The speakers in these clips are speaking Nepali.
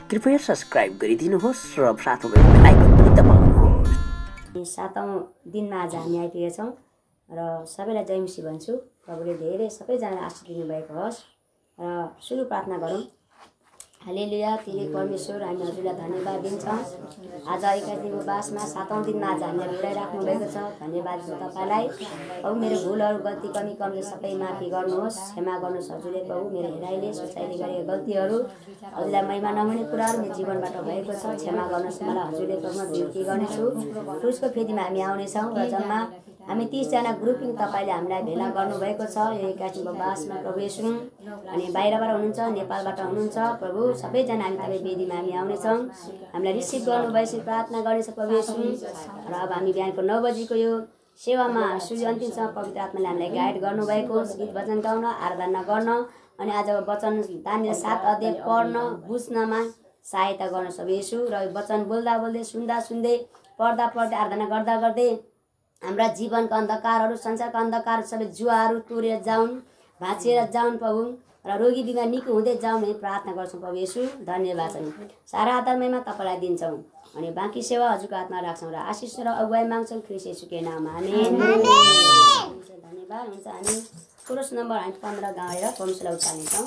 कृपया सब्स्क्राइब गरिदिनुहोस् र साथमा भएको बेल आइकन पनि दबाउनुहोस्। 7औं दिनमा आज हामी आइपुगेका छौँ र सबैलाई जय मसीह भन्छु। प्रभुले धेरै सबैजनालाई आशीष दिनुभएको होस् र सुरु प्रार्थना गरौँ। हालेलुया। तिमी परमेश्वर, हामी हजुरलाई धन्यवाद दिन्छौँ। आज एकादशीको बासमा 7औं दिनमा आज हामीलाई बोलाइराख्नु भएको छ। धन्यवाद छ तपाईँलाई। प्रभु मेरो भुलहरू गल्ती कमी कमजोर सबै माफी गर्नुहोस्, क्षमा गर्नुहोस् हजुरले। प्रभु मेरो हेराइले सोचाइले गरेका गल्तीहरू हजुरलाई महिमा नहुने कुराहरू मेरो जीवनबाट भएको छ, क्षमा गर्नुहोस् मलाई हजुरले। प्रभुमा बिन्ती गर्नेछु। क्रुसको फेदीमा हामी आउनेछौँ र जम्मा हामी 30 जना ग्रुपिङ तपाईँले हामीलाई भेला गर्नुभएको छ यो एकादशीको बासमा प्रभु येशू। अनि बाहिरबाट हुनुहुन्छ, नेपालबाट हुनुहुन्छ प्रभु, सबैजना हामी तपाईँ वेदीमा हामी आउनेछौँ। हामीलाई रिसिभ गर्नुभएपछि प्रार्थना गर्नेछ प्रभु येशू। र अब हामी बिहानको 9 बजीको यो सेवामा सूर्य अन्तिमसम्म पवित्र आत्माले हामीलाई गाइड गर्नुभएको, गीत वचन गाउन, आराधना गर्न अनि आज वचन दानियल 7 अध्याय पढ्न बुझ्नमा सहायता गर्न प्रभु येशू। र वचन बोल्दा बोल्दै सुन्दा सुन्दै पढ्दा पढ्दै आराधना गर्दा गर्दै हाम्रा जीवनका अन्धकारहरू, संसारका अन्धकार सबै जुवाहरू तोडेर जाउन्, भाँचिएर जाउन् प्रभु, र रोगी बिमार निको हुँदै जाउँ हामी प्रार्थना गर्छौँ प्रभु येशू। धन्यवाद छ। सारा आत्मामा तपाईँलाई दिन्छौँ अनि बाँकी सेवा हजुरको हातमा राख्छौँ र आशिष र अगुवाई माग्छौँ ख्रीष्ट येशूको नाममा। आमेन। धन्यवाद। हुन्छ हामी कोरस नम्बर 15 गाएर परमेश्वरलाई उचाल्नेछौँ।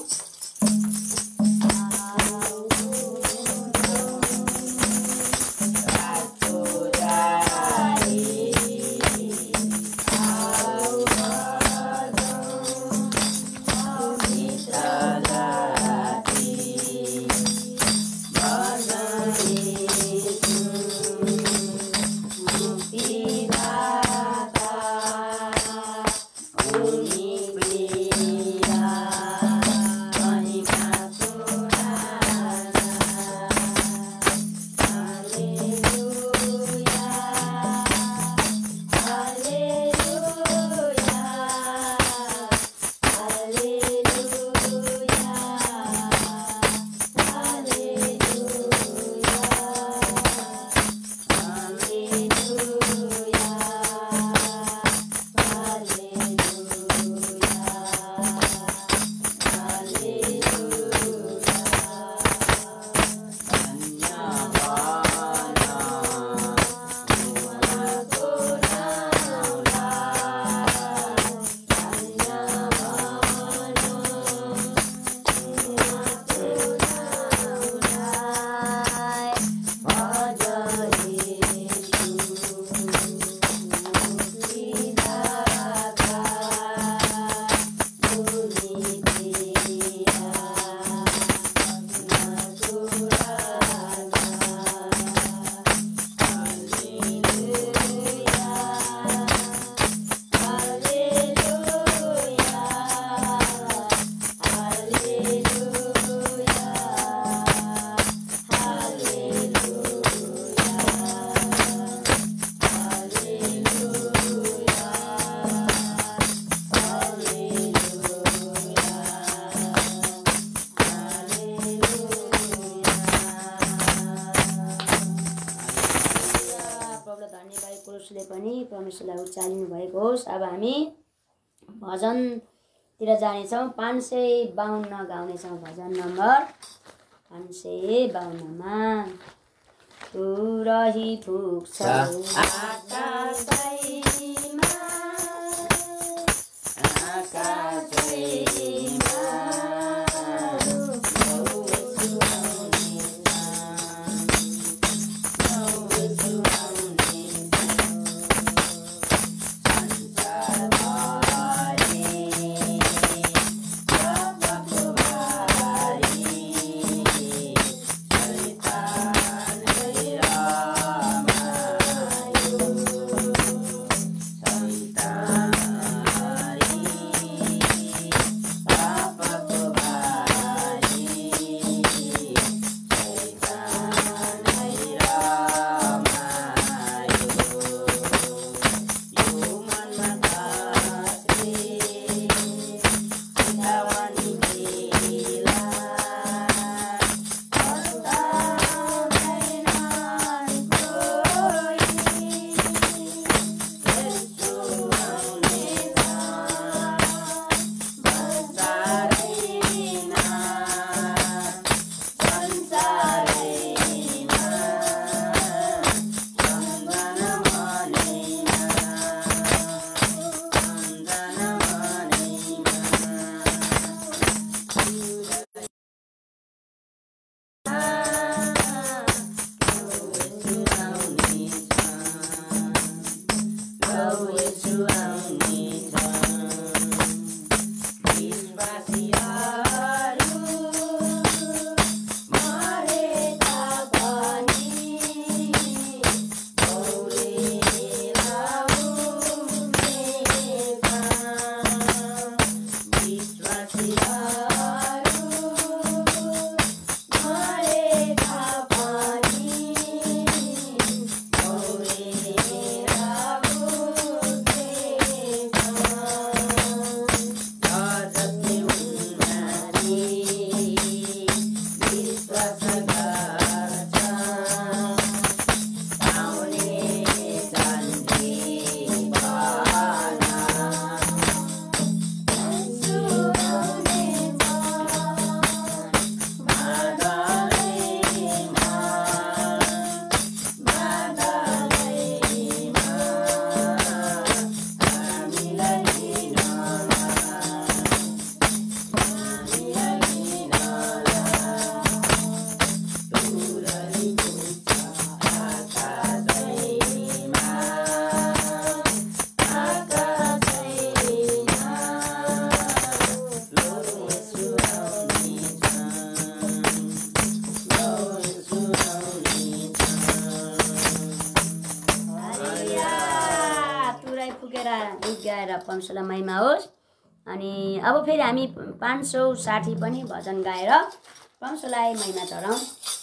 परमेश्वरलाई उचालिनु भएको होस्। अब हामी भजनतिर जानेछौँ। 552 गाउनेछौँ। भजन नम्बर 552 मा तू रही पुग्छ आकाशैमा आकाशैमा परमेश्वरलाई महिमा होस्। अनि अब फेरि हामी 560 पनि भजन गाएर परमेश्वरलाई महिमा चढाउँ।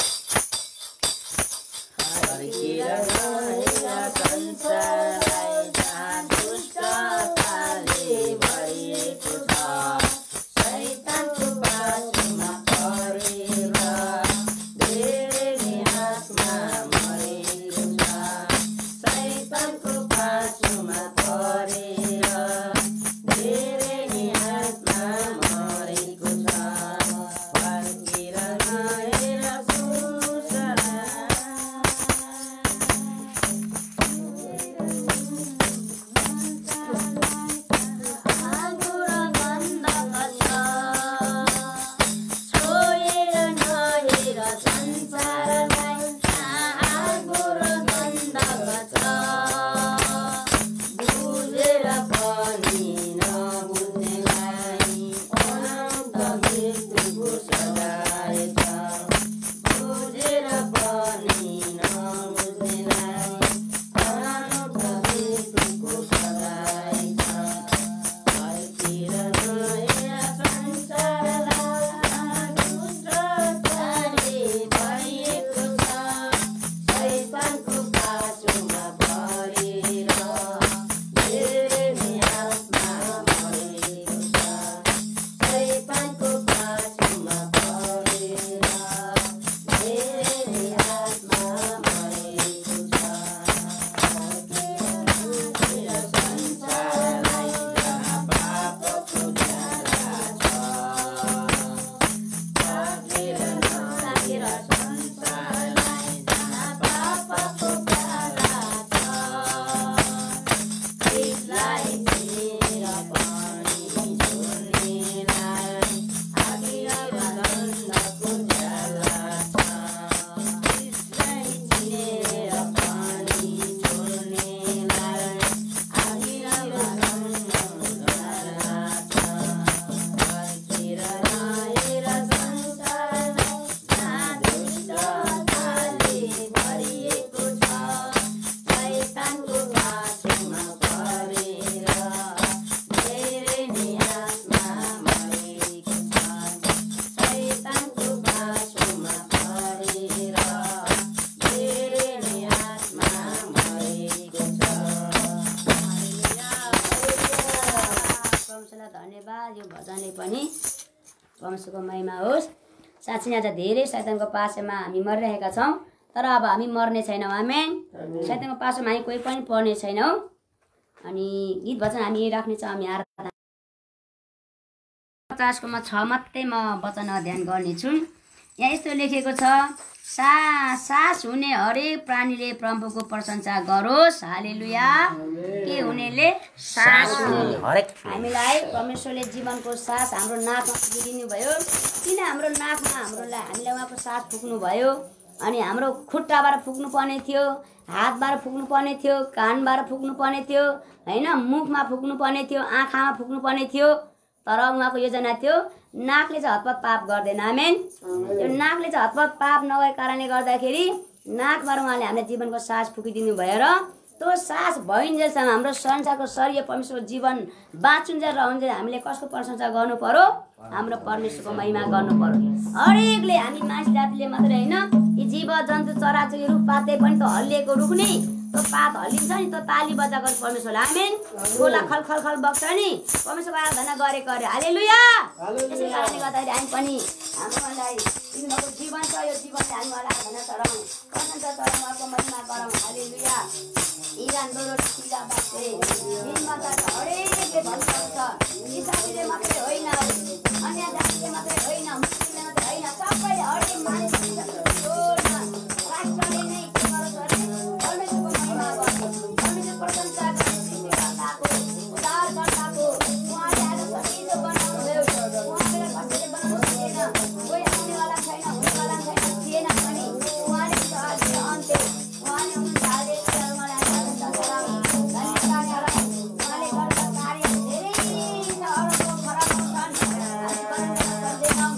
यो भजनले पनि परमेश्वरको महिमा होस्। साँच्चै आज धेरै शैतानको पासमा हामी मरिरहेका छौँ, तर अब हामी मर्ने छैनौँ। आमेन। शैतानको पासमा हामी कोही पनि पर्ने छैनौँ। अनि गीत भजन हामी राख्नेछौँ। हामी आराधना 50:6 मात्रै म वचन अध्ययन गर्नेछु। यहाँ यस्तो लेखेको छ, सास हुने हरेक प्राणीले प्रभुको प्रशंसा गरोस्। हालेलुया। के हुनेले? सास हुने हरेक। हामीलाई परमेश्वरले जीवनको सास हाम्रो नाकमा फुकिदिनु भयो। किन हाम्रो नाकमा हामीलाई उहाँको सास फुक्नु भयो? अनि हाम्रो खुट्टाबाट फुक्नु पर्ने थियो, हातबाट फुक्नु पर्ने थियो, कानबाट फुक्नु पर्ने थियो, हैन, मुखमा फुक्नु पर्ने थियो, आँखामा फुक्नु पर्ने थियो। तर उहाँको योजना थियो नाकले चाहिँ हतपत पाप गर्दैन। आमेन। त्यो नाकले चाहिँ हतपत पाप नगएको कारणले गर्दाखेरि नाकबाट उहाँले हामीलाई जीवनको सास फुकिदिनु भयो र त्यो सास भइन्जेलसम्म हाम्रो संसारको शरीर परमेश्वरको जीवन बाँचुन्जेल रहन्जेल हामीले कसको प्रशंसा गर्नु पर्यो? हाम्रो परमेश्वरको महिमा गर्नु पर्यो। हरेकले, हामी मानिस जातिले मात्रै होइन, यी जीव जन्तु चराचुरी रुखपातले पनि त हल्लिएको रुख नि त्यो पात हल्लिन्छ नि, त्यो ताली बजा गर्छ परमेश्वरले। आमेन। गोला खल खल खल बग्छ नि, परमेश्वरको आराधना गरेको अरे। हालेलुया। त्यसै कारणले गर्दाखेरि हामी पनि हामीलाई दिनुभएको जीवन छ, यो जीवनले हामी उहाँलाई आराधना चढाउँ, प्रशंसा चढाउँ, उहाँको महिमा गरौँ। हालेलुया। इरान दोरो सिरा बाटे दिनमा त हरेकले भन्नुहुन्छ, इसाईले मात्रै होइन, अन्य जातिले मात्रै होइन, मुस्लिमले मात्रै होइन, सबैले हरेक मानिसले राष्ट्रले नै के गरोस् अरे? परमेश्वरको महिमा गर्छ, परमेश्वर प्रशंसा गर्छ, सृष्टिकर्ताको, उद्धारकर्ताको। उहाँले आज सजिलो बनाउनु भयो। उहाँले कसैले बनाउनु सकेन, कोही आउनेवाला छैन, हुनेवाला छैन, थिएन पनि उहाँले सजिलो अन्त्य उहाँले हुनुहुन्छ। हालेलुया। उहाँलाई आराधना गरौँ, धन्यवाद गरौँ। उहाँले गरेको कार्य धेरै छ, अरूको खराब छन्, हामी गर्दैनौँ।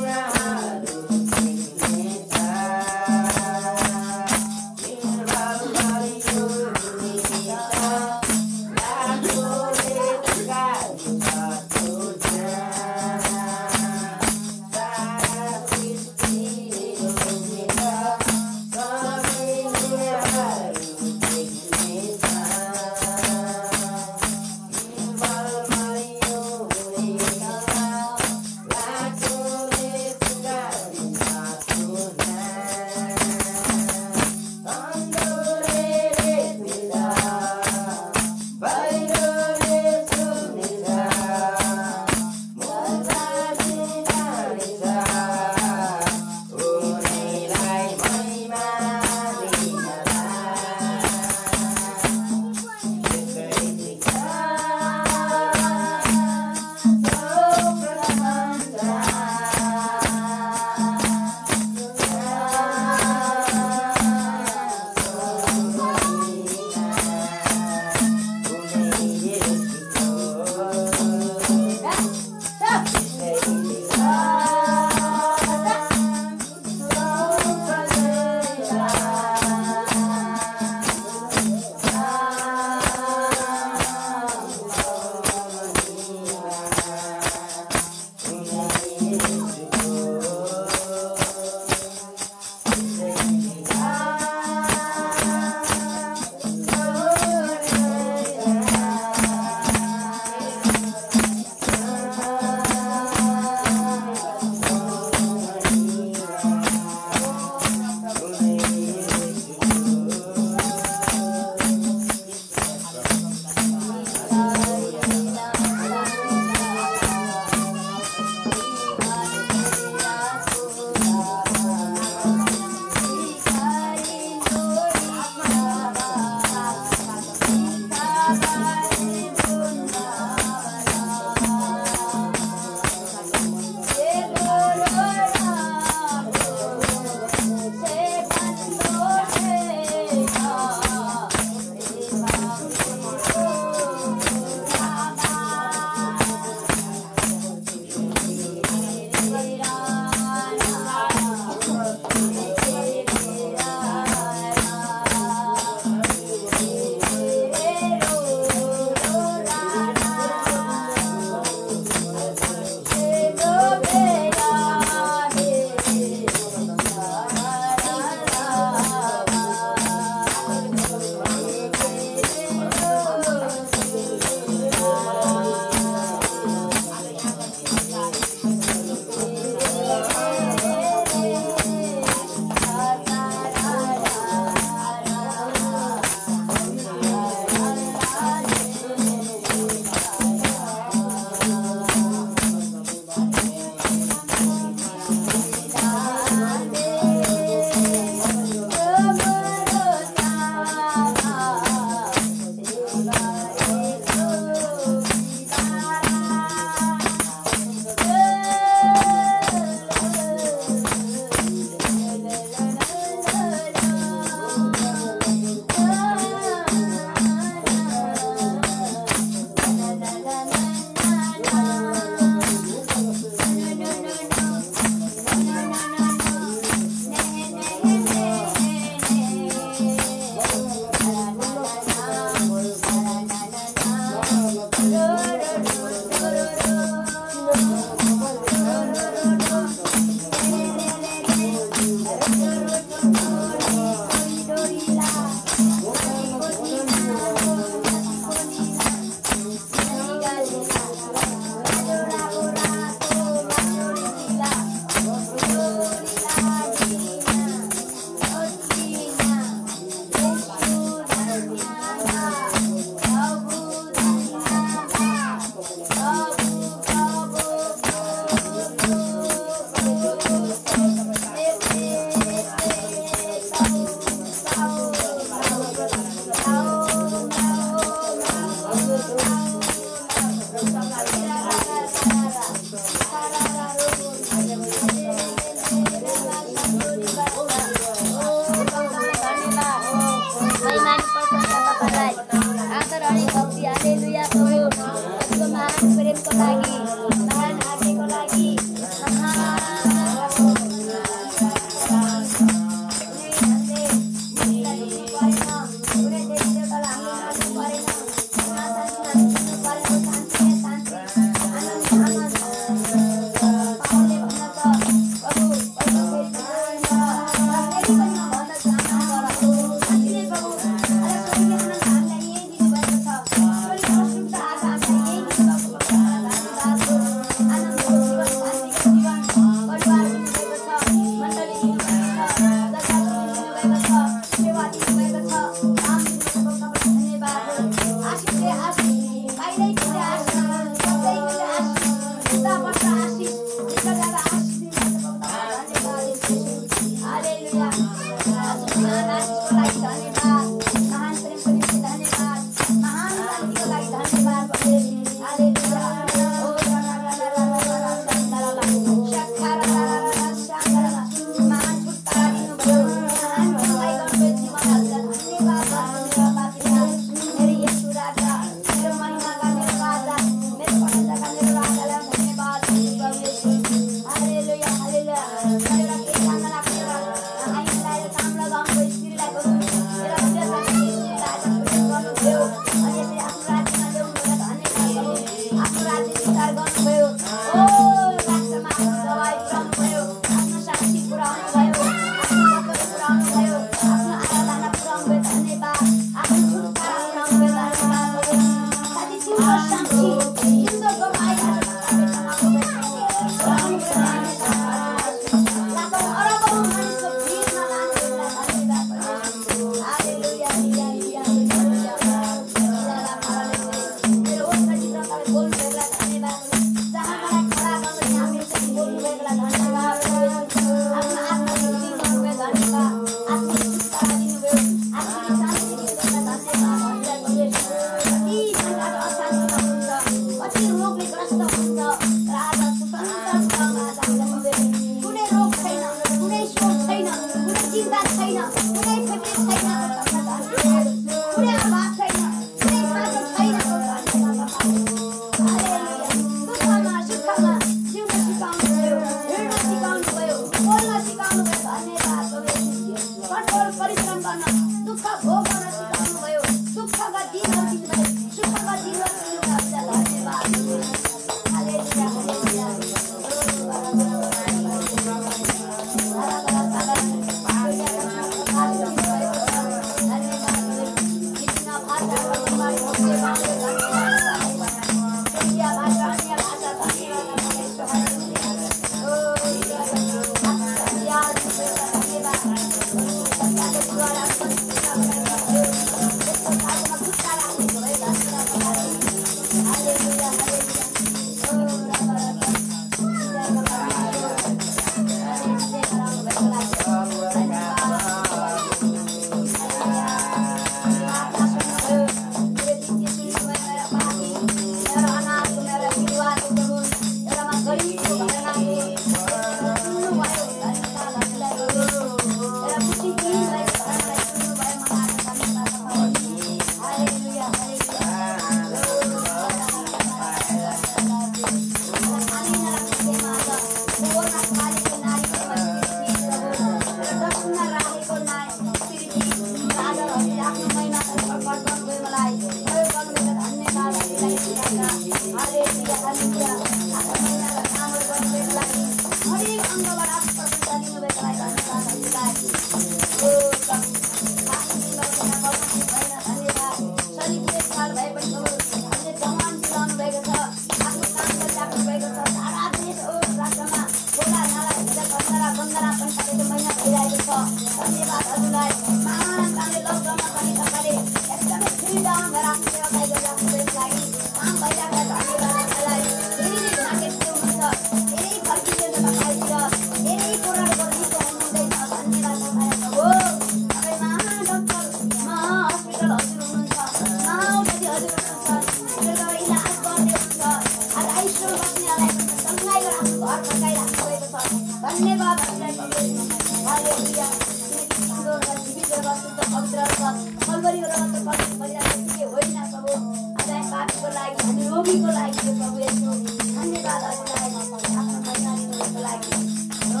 धन्यवाद हजुरलाई महान कामले लकडाउनमा पनि तपाईँले एकदमै फ्रिडम भएर आफ्नो व्यवसाय गरिराख्नुको लागि काम भइरहेको धन्यवाद तपाईँलाई धेरै भाग्य हुनुहुन्छ धेरै फर्किन्छ तपाईँतिर धेरै कुराहरू गर्नुको हुनुहुँदैछ धन्यवाद तपाईँलाई प्रभु तपाईँ महान डक्टर महा हस्पिटल हजुर हुनुहुन्छ महाऔषधि हजुर हुनुहुन्छ तपाईँ इलाज गर्ने हुनुहुन्छ आज आइसोल बस्नेहरूलाई सँगै आफ्नो घर फर्काइराख्नु भएको छ धन्यवाद हजुरलाई प्रभु हालेलुया हाम्रो जीवित वस्तुको पवित्र छ कल्वरीको रगत प्रयोग गरिरहेको के होइन प्रभु आज पापीको लागि हामी रोगीको लागि प्रभु यसो धन्यवाद हजुरलाई आफ्नो महिना लिनुको लागि ओ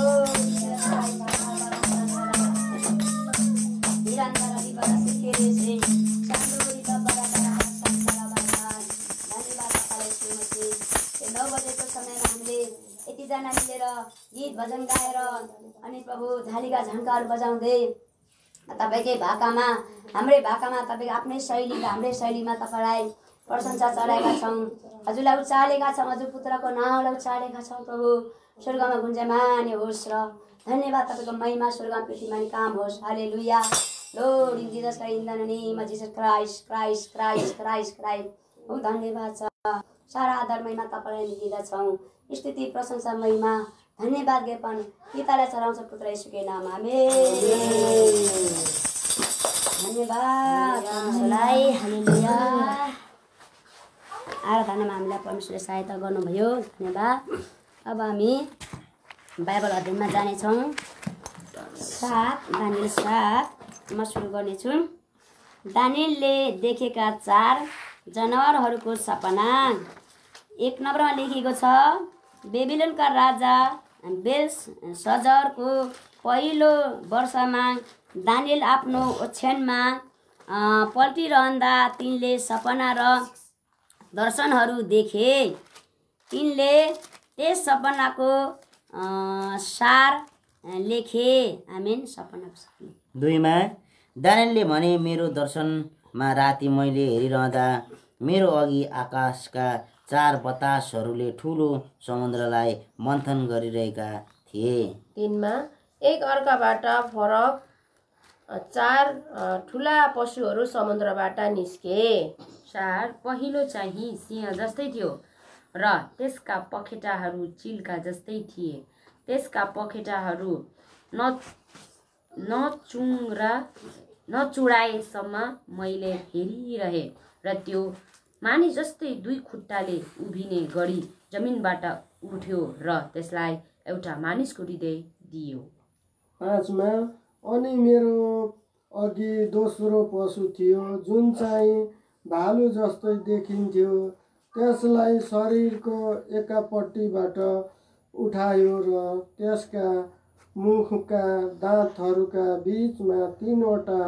निरन्तर दिवस सिकेरे से शान्तोरी तबरा धन्यवाद तपाईँलाई श्रीमती 9 बजेको समयमा हामीले यतिजना मिलेर गीत भजन गाएर अनि प्रभु झालीका झन्काहरू बजाउँदै तपाईँकै भाकामा हाम्रै भाकामा तपाईँको आफ्नै शैलीमा हाम्रै शैलीमा तपाईँलाई प्रशंसा चढाएका छौँ हजुरलाई उचालेका छौँ हजुर पुत्रको नाउँलाई उचालेका छौँ प्रभु स्वर्गमा गुन्जयमान होस् र धन्यवाद तपाईँको महिमा स्वर्गमा पृथ्वीमा काम होस् हालेलुया Lord, in Jesus Christ, in the name of Jesus Christ, Christ. Oh, धन्यवाद छ सारा आधार महिमा तपाईँलाई दिँदछौँ स्तुति प्रशंसा महिमा धन्यवाद ज्ञापन पितालाई चढाउँछ पुत्र येशूकै नाम आमेन धन्यवाद परमेश्वरलाई हालेलुया आराधनामा हामीलाई परमेश्वरले सहायता गर्नुभयो धन्यवाद अब हामी बाइबल अध्ययनमा जानेछौँ 7 दानिएल 7 म सुरु गर्नेछु दानिएलले देखेका 4 जनावरहरूको सपना 1 नम्बरमा लेखिएको छ बेबिलोनका राजा बेलशज्जरको पहिलो वर्षमा दानिएल आफ्नो ओछ्यानमा पल्टिरहँदा तिनले सपना र दर्शनहरू देखे तिनले त्यस सपनाको सार लेखे आमेन सपनाको 2 मा दानिएलले भने मेरो दर्शनमा राति मैले हेरिरहँदा मेरो अघि आकाशका 4 बतासहरूले ठुलो समुद्रलाई मन्थन गरिरहेका थिए 3 मा एक अर्काबाट फरक 4 ठुला पशुहरू समुद्रबाट निस्के 4 पहिलो चाहिँ सिंह जस्तै थियो र त्यसका पखेटाहरू चिलका जस्तै थिए त्यसका पखेटाहरू नचुडाएसम्म मैले हेरिरहे र त्यो मानिस जस्तै 2 खुट्टाले उभिने गरी जमिनबाट उठ्यो र त्यसलाई एउटा मानिसको हृदय दियो 5 मा अनि मेरो अघि दोस्रो पशु थियो जुन चाहिँ भालु जस्तै देखिन्थ्यो त्यसलाई शरीरको एकापट्टिबाट उठायो र त्यसका मुखका दाँतहरूका बीचमा 3वटा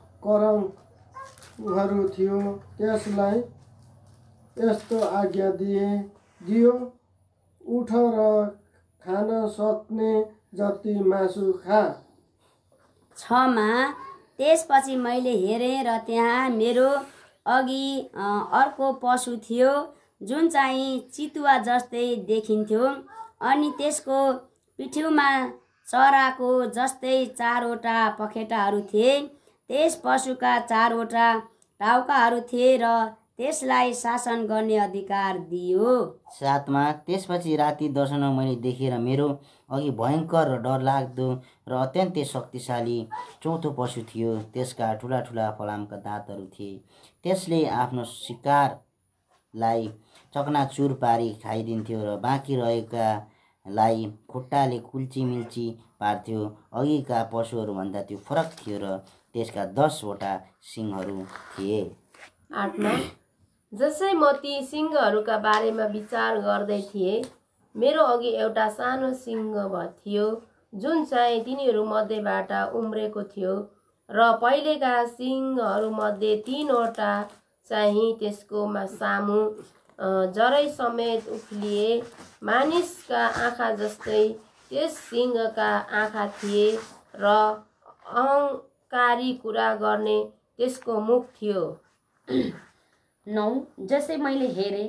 करङहरू थियो त्यसलाई यस्तो आज्ञा दियो उठ र खान सक्ने जति मासु खा 6 मा त्यसपछि मैले हेरेँ र त्यहाँ मेरो अघि अर्को पशु थियो जुन चाहिँ चितुवा जस्तै देखिन्थ्यो अनि त्यसको पिठ्यौमा चराको जस्तै 4वटा पखेटाहरू थिए त्यस पशुका 4वटा टाउकाहरू थिए र त्यसलाई शासन गर्ने अधिकार दियो 7 मा त्यसपछि राति दर्शनमा मैले देखेर मेरो अघि भयङ्कर र डरलाग्दो र अत्यन्तै शक्तिशाली चौथो पशु थियो त्यसका ठुला ठुला फलामका दाँतहरू थिए त्यसले आफ्नो शिकारलाई चकनाचुर पारी खाइदिन्थ्यो र बाँकी रहेकालाई खुट्टाले कुल्ची पार्थ्यो अघिका पशुहरूभन्दा त्यो फरक थियो र त्यसका 10वटा सिङहरू थिए 8 मा जसै म ती सिंहहरूका बारेमा विचार गर्दै थिएँ मेरो अघि एउटा सानो सिंह थियो जुन चाहिँ तिनीहरू मध्येबाट उम्रेको थियो र पहिलेका सिंहहरूमध्ये 3वटा चाहिँ त्यसको सामु जरै समेत उफ्लिए मानिसका आँखा जस्तै त्यस सिंहका आँखा थिए र अहङ्कारी कुरा गर्ने त्यसको मुख थियो 9 जसै मैले हेरेँ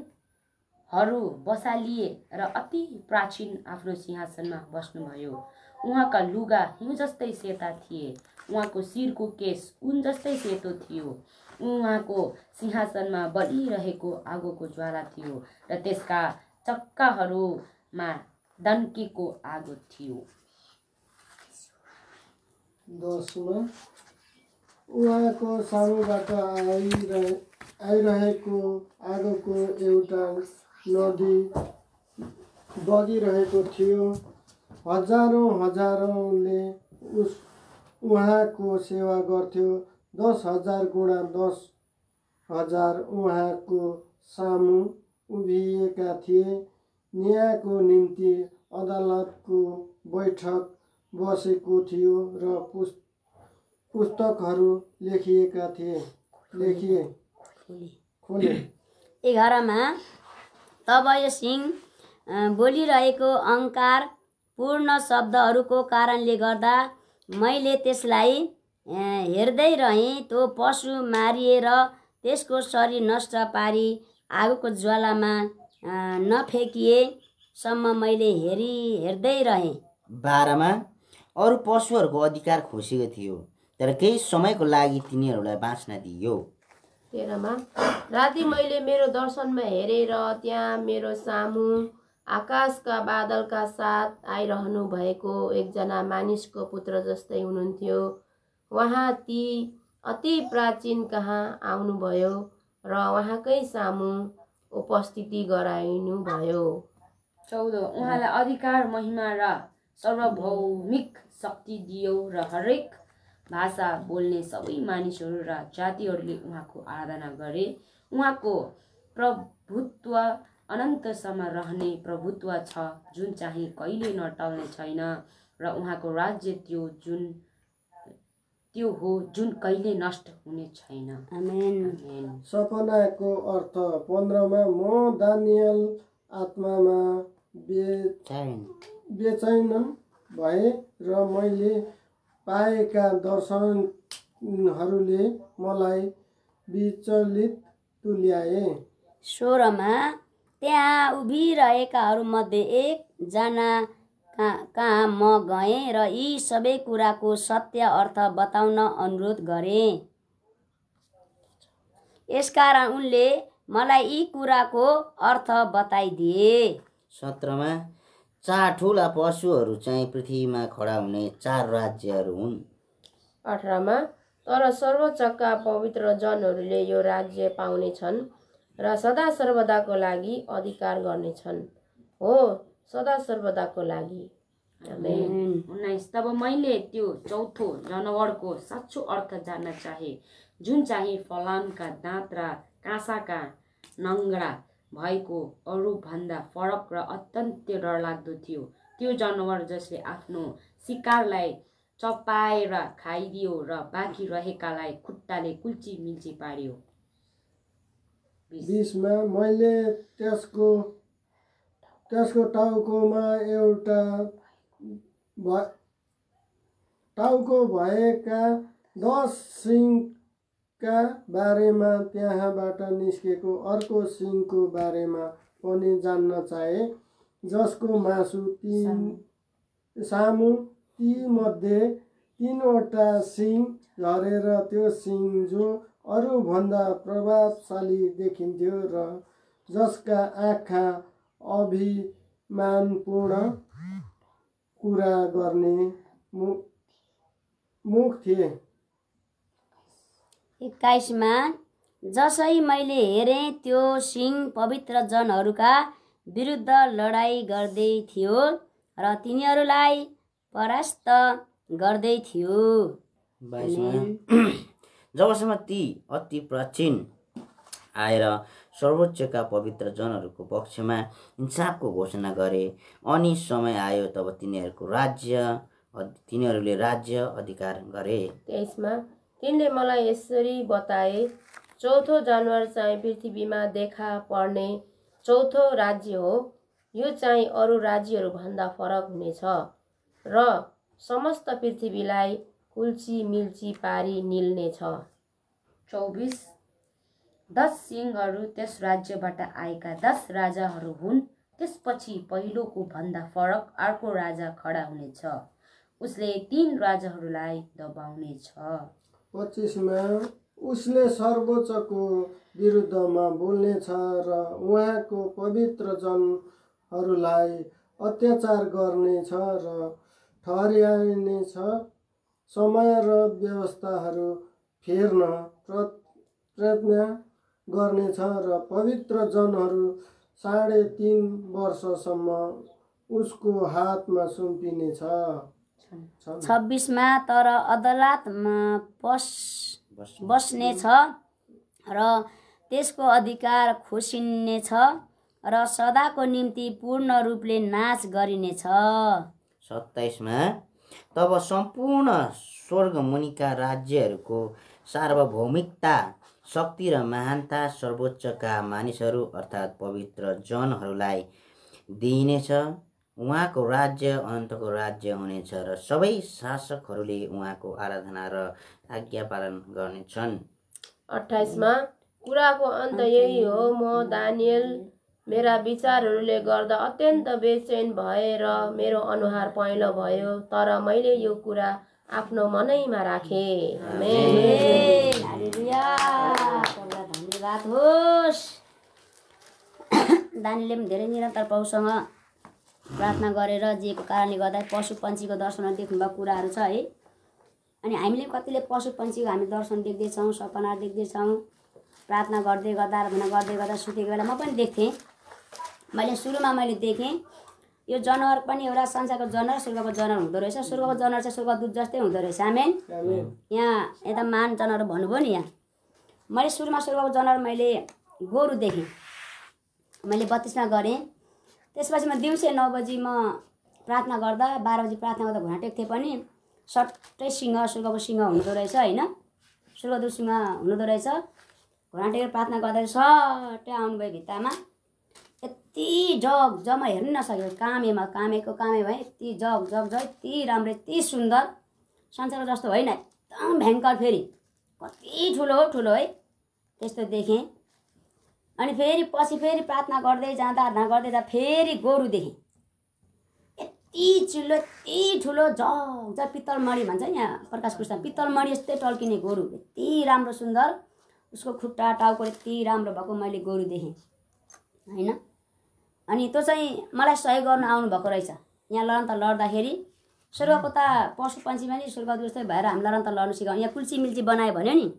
सिंहासनहरू बसालिए र अति प्राचीन आफ्नो सिंहासनमा बस्नुभयो उहाँका लुगा हिउँ जस्तै सेता थिए। उहाँको शिरको केश ऊन जस्तै सेतो थियो। उहाँको सिंहासनमा बलिरहेको आगोको ज्वाला थियो र त्यसका चक्काहरूमा दन्केको आगो थियो। 10 उहाँको सामुबाट आइरहेको आगोको एउटा नदी बगिरहेको थियो। हजारौँले उहाँको सेवा गर्थ्यो। 10,000 गुणा 10,000 उहाँको सामु उभिएका थिए। न्यायको निम्ति अदालतको बैठक बसेको थियो र पुस्तकहरू लेखिएका थिए। खोले 11 तब यो सिंह बोलिरहेको अहङ्कार पूर्ण शब्दहरूको कारणले गर्दा मैले त्यसलाई हेर्दै रहेँ। त्यो पशु मारिएर त्यसको शरीर नष्ट पारी आगोको ज्वालामा नफेकिएसम्म मैले हेर्दै रहेँ। 12 अरू पशुहरूको अधिकार खोसेको थियो, तर केही समयको लागि तिनीहरूलाई बाँच्न दियो। 13 राति मैले मेरो दर्शनमा हेरेर त्यहाँ मेरो सामु आकाशका बादलका साथ आइरहनु भएको एकजना मानिसको पुत्र जस्तै हुनुहुन्थ्यो। उहाँ ती अति प्राचीन कहाँ आउनुभयो र उहाँकै सामु उपस्थिति गराइनुभयो। 14 उहाँलाई अधिकार, महिमा र सार्वभौमिक शक्ति दियो र हरेक भाषा बोल्ने सबै मानिसहरू र जातिहरूले उहाँको आराधना गरे। उहाँको प्रभुत्व अनन्तसम्म रहने प्रभुत्व छ, जुन चाहिँ कहिले नटल्ने छैन, र उहाँको राज्य त्यो हो जुन कहिले नष्ट हुने छैन। आमेन। सपनाको अर्थ 15 म दानियल आत्मामा बेचैन भए र मैले पाएका दर्शनहरूले मलाई विचलित तुल्याए। 16 त्यहाँ उभिरहेकाहरूमध्ये एकजना कहाँ म गएँ र यी सबै कुराको सत्य अर्थ बताउन अनुरोध गरेँ। यसकारण उनले मलाई यी कुराको अर्थ बताइदिए। 17 4 ठुला पशुहरू चाहिँ पृथ्वीमा खडा हुने 4 राज्यहरू हुन्। 18 तर सर्वोच्चका पवित्र जनहरूले यो राज्य पाउनेछन् र सदा सर्वदाको लागि अधिकार गर्नेछन्। हो, सदा सर्वदाको लागि। 19 तब मैले त्यो चौथो जनावरको साँचो अर्थ जान्न चाहे, जुन चाहिँ फलामका दाँत र काँसाका नङ्ग्रा भएको अरूभन्दा फरक र अत्यन्त डरलाग्दो थियो। त्यो जनावर जसले आफ्नो शिकारलाई चपाएर खाइदियो र बाँकी रहेकालाई खुट्टाले कुल्ची मिल्ची पार्यो। 20 मैले त्यसको टाउकोमा एउटा टाउको भएका 10 सिङका बारेमा त्यहाँबाट निस्केको अर्को सिङको बारेमा पनि जान्न चाहे, जसको मासु सामु तीमध्ये 3वटा सिङ झरेर त्यो सिङ जो अरूभन्दा प्रभावशाली देखिन्थ्यो र जसका आँखा अभिमानपूर्ण कुरा गर्ने मुख थिए। 21 जसै मैले हेरेँ त्यो सिंह पवित्र जनहरूका विरुद्ध लडाईँ गर्दै थियो र तिनीहरूलाई परास्त गर्दै थियो। 22 जबसम्म ती अति प्राचीन आएर सर्वोच्चका पवित्र जनहरूको पक्षमा इन्साफको घोषणा गरे, अनि समय आयो तब तिनीहरूले राज्य अधिकार गरे। 23 तिनले मलाई यसरी बताए, चौथो जानवर चाहिँ पृथ्वीमा देखा पर्ने चौथो राज्य हो। यो चाहिँ अरू राज्यहरूभन्दा फरक हुनेछ र समस्त पृथ्वीलाई कुल्ची मिल्ची पारी निल्नेछ। 24 10 सिंहहरू त्यस राज्यबाट आएका 10 राजाहरू हुन्। त्यसपछि पहिलोको भन्दा फरक अर्को राजा खडा हुनेछ उसले 3 राजाहरूलाई दबाउनेछ। 25 मा उसले सर्वोच्चको विरुद्धमा बोल्नेछ र उहाँको पवित्र जनहरूलाई अत्याचार गर्नेछ र ठहर्याइनेछ। समय र व्यवस्थाहरू फेर्न प्रयत्न गर्नेछ र पवित्र जनहरू 3.5 वर्षसम्म उसको हातमा सुम्पिनेछ। 26 मा तर अदालतमा बस्नेछ र त्यसको अधिकार खोसिनेछ र सदाको निम्ति पूर्ण रूपले नाश गरिनेछ। 27 मा तब सम्पूर्ण स्वर्ग मुनिका राज्यहरूको सार्वभौमिकता, शक्ति र महानता सर्वोच्चका मानिसहरू अर्थात् पवित्र जनहरूलाई दिइनेछ। उहाँको राज्य अनन्तको राज्य हुनेछ र सबै शासकहरूले उहाँको आराधना र आज्ञा पालन गर्नेछन्। 28 मा कुराको अन्त यही हो, म दानियल मेरा विचारहरूले गर्दा अत्यन्त बेचैन भए र मेरो अनुहार पहेँलो भयो, तर मैले यो कुरा आफ्नो मनैमा राखे। आमेन। हालेलुया, प्रभुलाई धन्यवाद होस्। दानियलले पनि धेरै निरन्तर प्रभुसँग प्रार्थना गरेर जिएको कारणले गर्दा पशु पन्छीको दर्शनमा देख्नुभएको कुराहरू छ है। अनि हामीले कतिले पशु पन्छीको हामी दर्शन देख्दैछौँ, सपना देख्दैछौँ। प्रार्थना गर्दै गर्दा आराधना गर्दै गर्दा सुतेको बेला म पनि देख्थेँ। मैले सुरुमा देखेँ यो जनावर पनि एउटा संसारको जनावर, स्वर्गको जनावर हुँदो रहेछ। स्वर्गको जनावर चाहिँ स्वर्गदूत जस्तै हुँदो रहेछ। आमेन। यहाँ यता मान जनावर भन्नुभयो नि। यहाँ मैले सुरुमा स्वर्गको जनावर मैले गोरु देखेँ। मैले 32 मा गरेँ। त्यसपछि म दिउँसो 9 बजी म प्रार्थना गर्दा 12 बजी प्रार्थना गर्दा घुँडा टेक्थेँ पनि सट्टै सिंह, स्वर्गको सिंह हुँदो रहेछ होइन। स्वर्गदूत सिंह हुँदो रहेछ। घुँडा टेकेर प्रार्थना गर्दा सट्टै आउनुभयो भित्तामा। यति जग जम्मा हेर्न नसक्यो। कामेको कामे भयो। यति जग यति राम्रो, यति सुन्दर, संसारको जस्तो होइन, एकदम भयङ्कर। फेरि कति ठुलो है, त्यस्तो देखेँ। अनि फेरि पछि फेरि प्रार्थना गर्दै जाँदा आराधना गर्दै जाँदा फेरि गोरु देखेँ। यति ठुलो जग पित्तलमणि भन्छ यहाँ प्रकाश पुस्तकमा, पित्तलमणि यस्तै टल्किने गोरु, यति राम्रो सुन्दर। उसको खुट्टा टाउको यति राम्रो भएको मैले गोरु देखेँ होइन। अनि त्यो चाहिँ मलाई सहयोग गर्न आउनुभएको रहेछ। यहाँ लडन त लड्दाखेरि स्वर्गको त पशु पन्छीमा नि स्वर्गदूत जस्तै भएर हामी लडन त लड्नु सिकाउँ। यहाँ कुल्चीमिल्ची बनायो भन्यो नि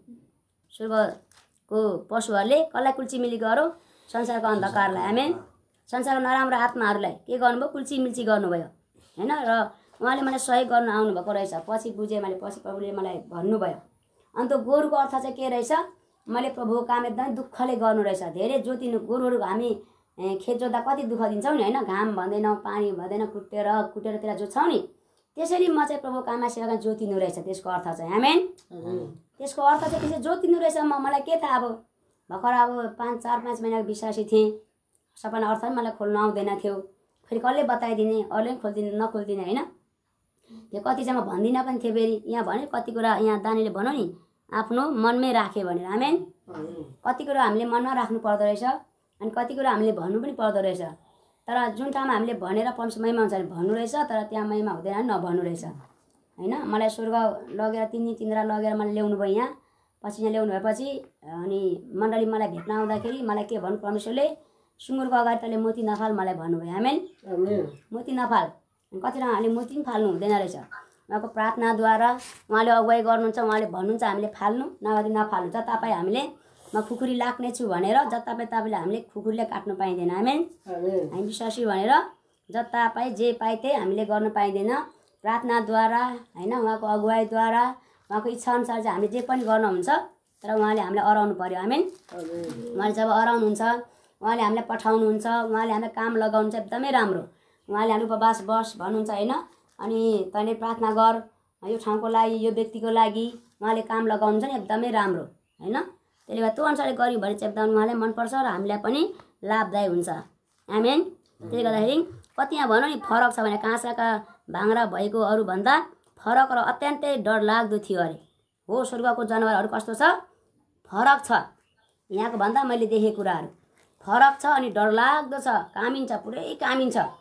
स्वर्गको पशुहरूले, कसलाई कुल्चीमिल्ची गरो? संसारको अन्धकारलाई। आमेन। संसारको नराम्रो आत्माहरूलाई के गर्नुभयो? कुल्चीमिल्ची गर्नुभयो होइन। र उहाँले मलाई सहयोग गर्न आउनुभएको रहेछ। पछि बुझेँ मैले, पछि प्रभुले मलाई भन्नुभयो। अनि त्यो गोरुको अर्थ चाहिँ के रहेछ? मैले प्रभुको काम एकदमै दुःखले गर्नु रहेछ। धेरै जोतिनु। गोरुहरू हामी खेत जोत्दा कति दुःख दिन्छौँ नि होइन। घाम भन्दैनौँ, पानी भन्दैन, कुटेर त्यसलाई जोत्छौँ नि। त्यसरी म चाहिँ प्रभुको काममा सेवा जोतिनु रहेछ। त्यसको अर्थ चाहिँ आमेन। त्यसको अर्थ चाहिँ त्यसरी जोतिनु रहेछ। मलाई के थाहा? अब भर्खर 4-5 महिनाको विश्वासी थिएँ। सपना अर्थ पनि मलाई खोल्नु आउँदैन थियो। फेरि कसले बताइदिने, अरूले पनि नखोलिदिने होइन। त्यो कति चाहिँ म भन्दिनँ पनि थिएँ। फेरि यहाँ भने कति कुरा यहाँ दानीले भनौँ नि आफ्नो मनमै राखेँ भनेर। आमेन। कति कुरा हामीले मनमा राख्नु पर्दो रहेछ अनि कति कुरा हामीले भन्नु पनि पर्दो रहेछ। तर जुन ठाउँमा हामीले भनेर परमेश्वर महिमा हुन्छ भने भन्नु रहेछ, तर त्यहाँ महिमा हुँदैन नभन्नु रहेछ होइन। मलाई स्वर्ग लगेर 3 दिन 3 रात लगेर मलाई ल्याउनु भयो यहाँ। पछि यहाँ ल्याउनु भएपछि अनि मण्डली मलाई भेट्न आउँदाखेरि मलाई के भन्नु परमेश्वरले, सुँगुरको अगाडि तैँले मोती नफाल मलाई भन्नुभयो। आमेन। मोती नफाल। कतिजना हामीले मोती पनि फाल्नु हुँदैन रहेछ। उहाँको प्रार्थनाद्वारा उहाँले अगुवाई गर्नुहुन्छ। उहाँले भन्नुहुन्छ हामीले फाल्नु नभए नफाल्नु। जतापाई हामीले म खुकुरी लाग्नेछु भनेर जतापाई तपाईँले हामीले खुकुरीले काट्नु पाइँदैन। आमेन। हामी विश्वासी भनेर जतापाई जे पाए त्यही हामीले गर्न पाइँदैन। प्रार्थनाद्वारा होइन, उहाँको अगुवाईद्वारा, उहाँको इच्छाअनुसार चाहिँ हामीले जे पनि गर्नुहुन्छ। तर उहाँले हामीलाई अराउनु पर्यो। आमेन। उहाँले जब अराउनुहुन्छ, उहाँले हामीलाई पठाउनुहुन्छ, उहाँले हामीलाई काम लगाउनुहुन्छ, एकदमै राम्रो। उहाँले हामी उपवास बस भन्नुहुन्छ होइन। अनि तैँले प्रार्थना गर यो ठाउँको लागि, यो व्यक्तिको लागि उहाँले काम लगाउनुहुन्छ नि, एकदमै राम्रो होइन। त्यसले गर्दा त्यो अनुसारले गऱ्यौँ भने चाहिँ एकदम उहाँलाई मनपर्छ र हामीलाई पनि लाभदायी हुन्छ। आमेन। त्यसले गर्दाखेरि कति यहाँ भनौँ नि फरक छ भने काँसाका भाङ्रा भएको अरूभन्दा फरक र अत्यन्तै डरलाग्दो थियो अरे। हो, स्वर्गको जनावरहरू कस्तो छ? फरक छ। यहाँको भन्दा मैले देखेको कुराहरू फरक छ अनि डरलाग्दो छ। कामिन्छ, पुरै कामिन्छ।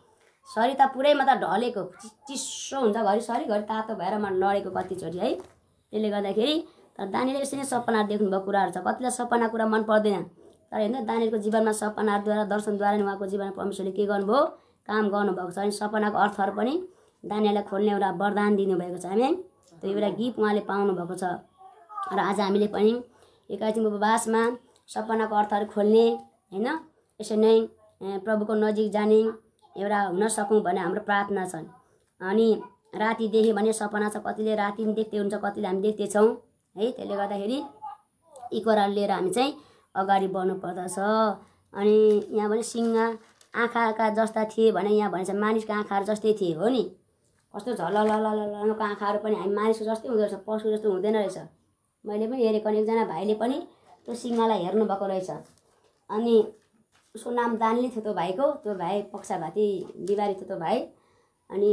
शरीर त पुरै म त ढलेको चिसो हुन्छ घरि तातो भएर म लडेको कतिचोटि है। त्यसले गर्दाखेरि तर दानिएलले यसरी नै सपनाहरू देख्नुभएको कुराहरू छ। कतिलाई सपना कुरा मन पर्दैन, तर हेर्नु दानिएलको जीवनमा सपनाहरूद्वारा दर्शनद्वारा नै उहाँको जीवनमा परमेश्वरले के गर्नुभयो, काम गर्नुभएको छ। अनि सपनाको अर्थहरू पनि दानिएललाई खोल्ने एउटा वरदान दिनुभएको छ। हामी त्यो एउटा गिफ्ट उहाँले पाउनुभएको छ। र आज हामीले पनि एकातिर उपवासमा सपनाको अर्थहरू खोल्ने होइन, यसरी नै प्रभुको नजिक जाने एउटा हुन सकौँ भन्ने हाम्रो प्रार्थना छन्। अनि राति देख्यो भने सपना छ, कतिले राति पनि देख्दै हुन्छ, कतिले हामी देख्दैछौँ है। त्यसले गर्दाखेरि यी कुराहरू लिएर हामी चाहिँ अगाडि बढ्नु पर्दछ। अनि यहाँ भने सिंह आँखाका जस्ता थिए भने यहाँ भनेछ मानिसको आँखाहरू जस्तै थिए हो नि। कस्तो झलललललको आँखाहरू पनि हामी मानिसको जस्तै हुँदो रहेछ, पशु जस्तो हुँदैन रहेछ। मैले पनि हेरेको, एकजना भाइले पनि त्यो सिंहलाई हेर्नुभएको रहेछ। अनि उसको नाम दानिएल थियो त्यो भाइको। त्यो भाइ पक्षाघाती बिमारी थियो त्यो भाइ। अनि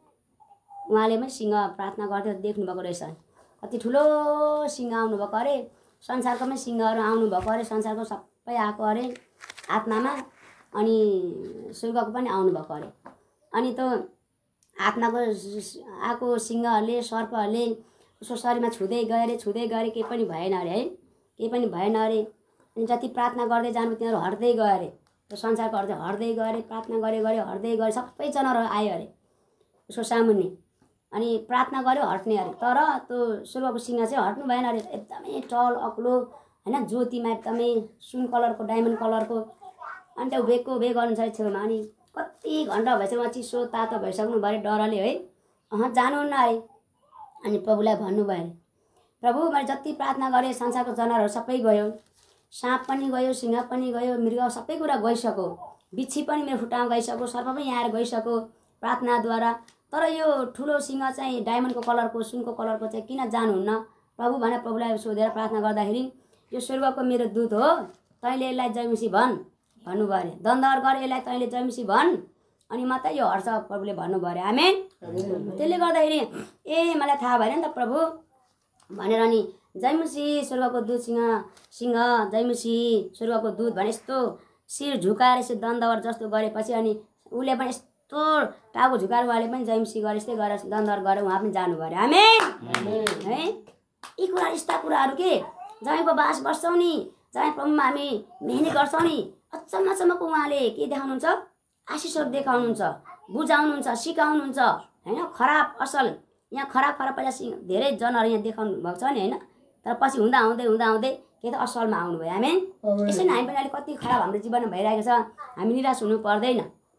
उहाँले पनि सिंह प्रार्थना गर्दै देख्नुभएको रहेछ। कति ठुलो सिंह आउनुभएको अरे, संसारको पनि सिंहहरू आउनुभएको अरे, संसारको सबै आएको अरे आत्मामा। अनि स्वर्गको पनि आउनुभएको अरे। अनि त्यो आत्माको आएको सिंहहरूले सर्पहरूले उसको शरीरमा छुँदै गए केही पनि भएन अरे है, केही पनि भएन अरे। अनि जति प्रार्थना गर्दै जानु तिनीहरू हट्दै गयो अरे, त्यो संसारको हट्दै गयो अरे, प्रार्थना गरे हट्दै गए, सबै जनावरहरू आयो अरे उसको सामुन्ने। अनि प्रार्थना गर्यो हट्ने अरे, तर त्यो स्वर्गको सिंह चाहिँ हट्नु भएन अरे। एकदमै टल अग्लो होइन, ज्योतिमा एकदमै सुन कलरको डायमन्ड कलरको। अनि त्यो उभिएको गर्नु छ छेउमा। अनि कति घन्टा भएछ उहाँ चिसो तातो भइसक्नु भयो अरे डरले है, जानुहुन्न अरे। अनि प्रभुलाई भन्नुभयो अरे, प्रभु मैले जति प्रार्थना गरेँ संसारको जनावरहरू सबै गयो, साँप पनि गयो, सिंह पनि गयो, मृग सबै कुरा गइसक्यो, बिच्छी पनि मेरो खुट्टामा गइसक्यो, सर्प पनि यहाँ आएर गइसक्यो प्रार्थनाद्वारा। तर यो ठुलो सिंह चाहिँ डायमन्डको कलरको सुनको कलरको चाहिँ किन जानुहुन्न प्रभु भनेर प्रभुलाई सोधेर प्रार्थना गर्दाखेरि यो स्वर्गको मेरो दूत हो, तैँले यसलाई जयमसी भन्नुभयो अरे। दण्डवत गर यसलाई, तैँले जयमसी भन्, अनि मात्रै यो हट्छ प्रभुले भन्नुभयो अरे। आमेन। त्यसले गर्दाखेरि मलाई थाहा भएन नि त प्रभु भनेर। अनि जयमसी स्वर्गको दूत सिंह जयमसी स्वर्गको दूत भने यस्तो शिर झुकाएर यसो दण्डवत जस्तो गरेपछि अनि उसले पनि यस्तो टाउको झुकाएर उहाँले पनि जयमसी गरे, यस्तै गरेर दण्डवत गरेर उहाँ पनि जानुभयो अरे। आमेन है। यी कुरा यस्ता कुराहरू के जयको बास गर्छौँ नि, जय प्रभुमा हामी मेहनत गर्छौँ नि, अचम्मको उहाँले के देखाउनुहुन्छ, आशिषहरू देखाउनुहुन्छ, बुझाउनुहुन्छ, सिकाउनुहुन्छ होइन। खराब असल यहाँ खराब पहिला धेरै जनावर यहाँ देखाउनु भएको छ नि होइन, तर पछि हुँदा हुँदै के त असलमा आउनुभयो। आमेन। यसरी नै हामी पनि अहिले कति खराब हाम्रो जीवनमा भइरहेको छ, हामी निराश हुनु पर्दैन।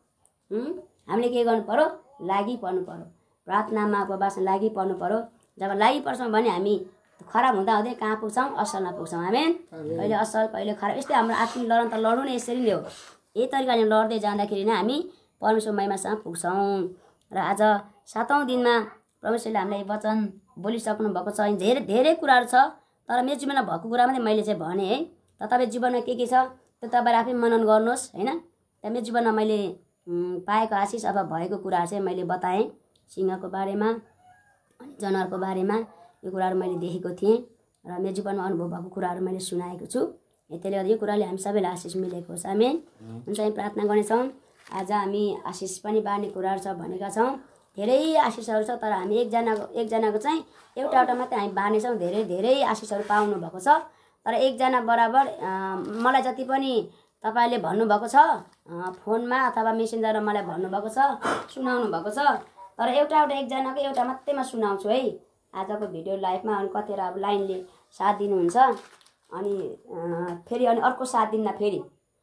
हामीले के गर्नु पर्यो, लागि पर्नु पर्यो, प्रार्थनामा उपवासमा लागि पर्नु पर्यो। जब लागि पर्छौँ भने हामी खराब हुँदै कहाँ पुग्छौँ, असलमा पुग्छौँ। आमेन। कहिले असल कहिले खराब, यस्तै हाम्रो आत्मिक लडन त लड्नु नै यसरी नै हो। यही तरिकाले लड्दै जाँदाखेरि नै हामी परमेश्वर महिमासँग पुग्छौँ। र आज 7औं दिनमा परमेश्वरले हामीलाई वचन बोलिसक्नु भएको छ। धेरै कुराहरू छ, तर मेरो जीवनमा भएको कुरा मात्रै मैले चाहिँ भने है। त तपाईँ जीवनमा के छ त्यो तपाईँ आफै मनन गर्नुहोस् होइन। त्यहाँ मेरो जीवनमा मैले पाएको आशिष अथवा भएको कुराहरू चाहिँ मैले बताएँ। सिंहको बारेमा, जनावरको बारेमा यो कुराहरू मैले देखेको थिएँ र मेरो जीवनमा अनुभव भएको कुराहरू मैले सुनाएको छु। त्यसले गर्दा यो कुराले हामी सबैलाई आशिष मिलेको छ। आमेन। हुन्छ हामी प्रार्थना गर्नेछौँ। आज हामी आशिष पनि बाँड्ने कुराहरू छ भनेका छौँ। धेरै आशिषहरू छ, तर हामी एकजनाको चाहिँ एउटा मात्रै हामी बाँड्नेछौँ। धेरै आशिषहरू पाउनु भएको छ, तर एकजना बराबर मलाई जति पनि तपाईँले भन्नुभएको छ फोनमा अथवा मेसेन्जरमा मलाई भन्नुभएको छ, सुनाउनु भएको छ, तर एकजनाको एउटा मात्रैमा सुनाउँछु है आजको भिडियो लाइभमा। अनि कतिवटा अब लाइनले साथ दिनुहुन्छ, अनि फेरि अनि अर्को 7 दिनमा फेरि